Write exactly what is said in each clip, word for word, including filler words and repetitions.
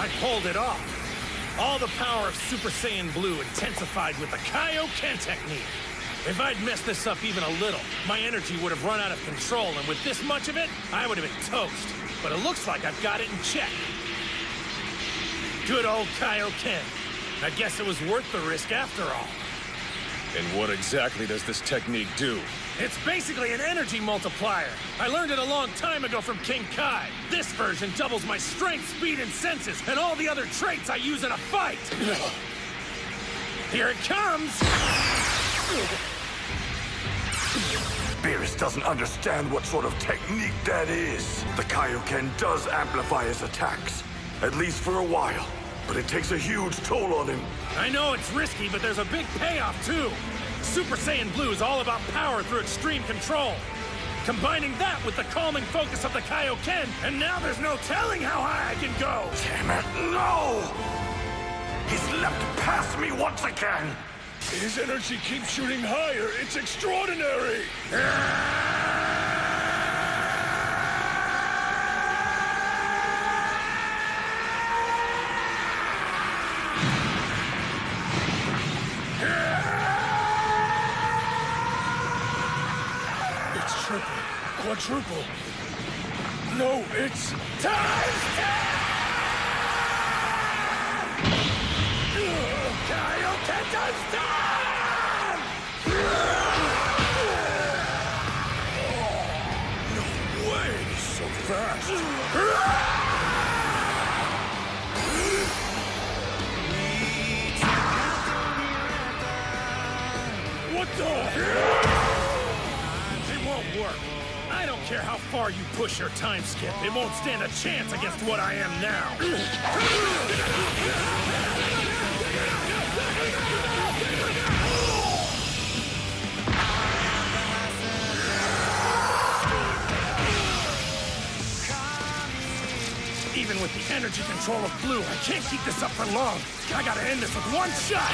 I pulled it off. All the power of Super Saiyan Blue intensified with the Kaioken technique. If I'd messed this up even a little, my energy would have run out of control, and with this much of it, I would have been toast. But it looks like I've got it in check. Good old Kaioken. I guess it was worth the risk after all. And what exactly does this technique do? It's basically an energy multiplier. I learned it a long time ago from King Kai. This version doubles my strength, speed, and senses, and all the other traits I use in a fight. Here it comes! Beerus doesn't understand what sort of technique that is. The Kaioken does amplify his attacks, at least for a while. But it takes a huge toll on him. I know it's risky, but there's a big payoff, too. Super Saiyan Blue is all about power through extreme control. Combining that with the calming focus of the Kaioken, and now there's no telling how high I can go! Damn it, no! He's leapt past me once again! His energy keeps shooting higher. It's extraordinary! It's triple, quadruple. No, it's times ten! Kaioken times ten! No way, he's so fast! What the? It won't work. I don't care how far you push your time skip. It won't stand a chance against what I am now. Even with the energy control of Blue, I can't keep this up for long. I gotta end this with one shot!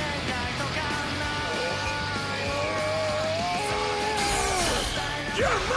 You're